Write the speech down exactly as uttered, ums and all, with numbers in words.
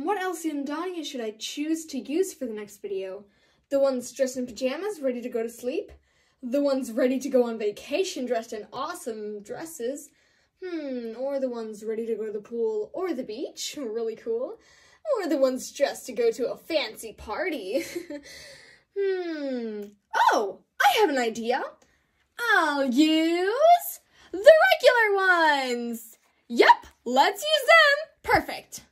what Elsa and Anna should I choose to use for the next video? The ones dressed in pajamas, ready to go to sleep? The ones ready to go on vacation dressed in awesome dresses? Hmm, or the ones ready to go to the pool or the beach? Really cool. Or the ones dressed to go to a fancy party? hmm. Oh, I have an idea. I'll use the regular ones. Yep, let's use them. Perfect.